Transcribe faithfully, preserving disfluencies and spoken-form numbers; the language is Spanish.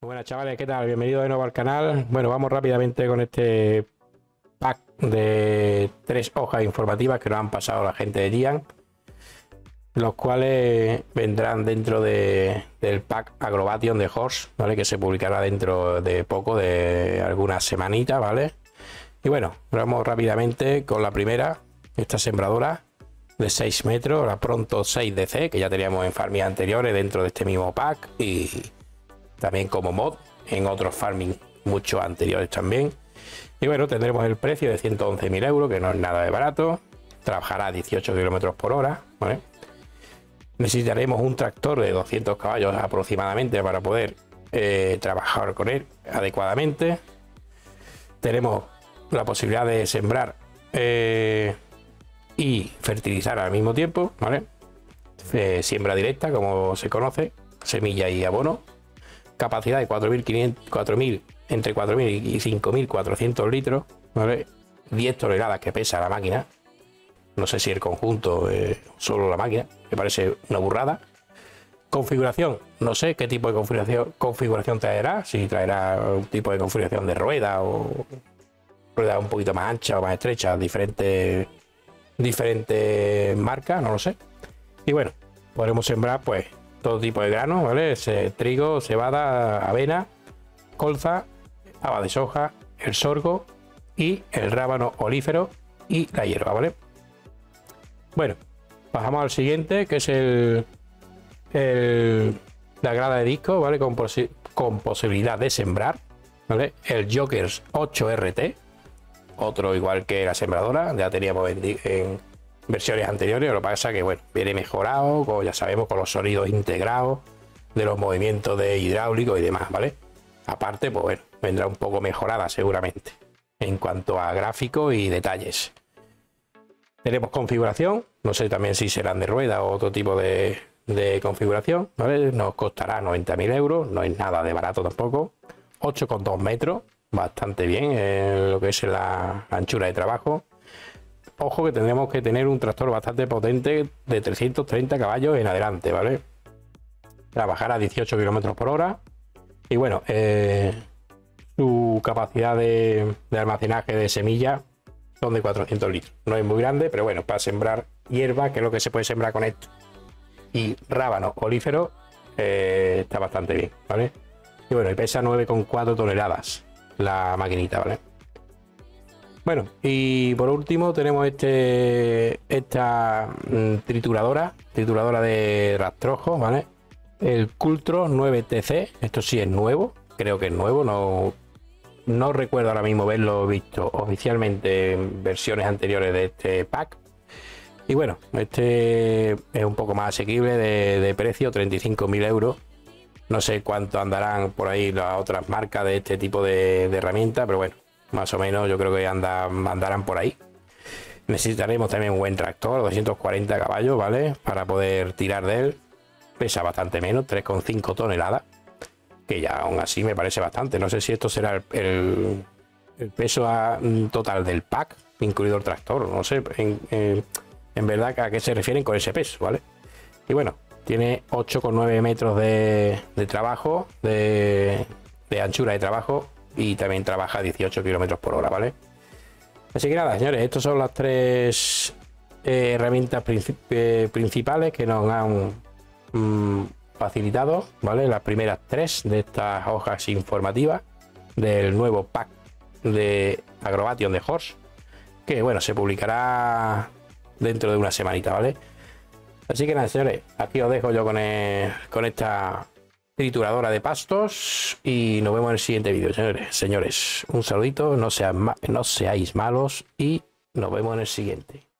Buenas chavales, ¿qué tal? Bienvenidos de nuevo al canal. Bueno, vamos rápidamente con este pack de tres hojas informativas que nos han pasado la gente de Gian, los cuales vendrán dentro de, del pack Agrobation de Horse, ¿vale? Que se publicará dentro de poco, de algunas semanitas, ¿vale? Y bueno, vamos rápidamente con la primera, esta sembradora de seis metros, la Pronto seis D C, que ya teníamos en farming anteriores dentro de este mismo pack y también como mod en otros farming muchos anteriores también. Y bueno, tendremos el precio de ciento once mil euros, que no es nada de barato. Trabajará a dieciocho kilómetros por hora, ¿vale? Necesitaremos un tractor de doscientos caballos aproximadamente para poder eh, trabajar con él adecuadamente. Tenemos la posibilidad de sembrar eh, y fertilizar al mismo tiempo, ¿vale? Eh, siembra directa, como se conoce, semilla y abono. Capacidad de cuatro mil quinientos, cuatro mil, entre cuatro mil y cinco mil cuatrocientos litros, ¿vale? diez toneladas que pesa la máquina. No sé si el conjunto, eh, solo la máquina, me parece una burrada. Configuración, no sé qué tipo de configuración, configuración traerá, si traerá un tipo de configuración de rueda o rueda un poquito más ancha o más estrecha, diferentes, diferentes marcas, no lo sé. Y bueno, podremos sembrar pues todo tipo de granos, ¿vale? Ese, trigo, cebada, avena, colza, haba de soja, el sorgo y el rábano olífero y la hierba, ¿vale? Bueno, pasamos al siguiente, que es el, el la grada de disco, ¿vale? Con, posi con posibilidad de sembrar, ¿vale? El Jokers ocho R T, otro igual que la sembradora, ya teníamos en, en versiones anteriores. Lo que pasa es que bueno, viene mejorado, como ya sabemos, con los sonidos integrados de los movimientos de hidráulico y demás, ¿vale? Aparte, pues bueno, vendrá un poco mejorada seguramente en cuanto a gráficos y detalles. Tenemos configuración, no sé también si serán de rueda o otro tipo de, de configuración, ¿vale? Nos costará noventa mil euros, no es nada de barato tampoco. ocho coma dos metros, bastante bien en lo que es la anchura de trabajo. Ojo que tendremos que tener un tractor bastante potente de trescientos treinta caballos en adelante, ¿vale? Trabajar a dieciocho kilómetros por hora. Y bueno, eh, su capacidad de, de almacenaje de semillas son de cuatrocientos litros. No es muy grande, pero bueno, para sembrar hierba, que es lo que se puede sembrar con esto, y rábano olífero, eh, está bastante bien, ¿vale? Y bueno, y pesa nueve coma cuatro toneladas la maquinita, ¿vale? Bueno, y por último tenemos este esta mm, trituradora, trituradora de rastrojos, ¿vale? El Cultro nueve T C, esto sí es nuevo, creo que es nuevo, no, no recuerdo ahora mismo verlo visto oficialmente en versiones anteriores de este pack. Y bueno, este es un poco más asequible de, de precio, treinta y cinco mil euros. No sé cuánto andarán por ahí las otras marcas de este tipo de, de herramientas, pero bueno, más o menos yo creo que anda, andarán por ahí. Necesitaremos también un buen tractor, doscientos cuarenta caballos, ¿vale? Para poder tirar de él. Pesa bastante menos, tres coma cinco toneladas, que ya aún así me parece bastante. No sé si esto será el, el, el peso a, total del pack, incluido el tractor. No sé en, en, en verdad a qué se refieren con ese peso, ¿vale? Y bueno, tiene ocho coma nueve metros de, de trabajo, de, de anchura de trabajo, y también trabaja a dieciocho kilómetros por hora, ¿vale? Así que nada, señores, estas son las tres eh, herramientas princip eh, principales que nos han mm, facilitado, ¿vale? Las primeras tres de estas hojas informativas del nuevo pack de Agrobation de Horse, que bueno, se publicará dentro de una semanita, ¿vale? Así que nada, señores, aquí os dejo yo con, el, con esta trituradora de pastos y nos vemos en el siguiente vídeo, señores. Señores, un saludito, no, sean, no seáis malos y nos vemos en el siguiente.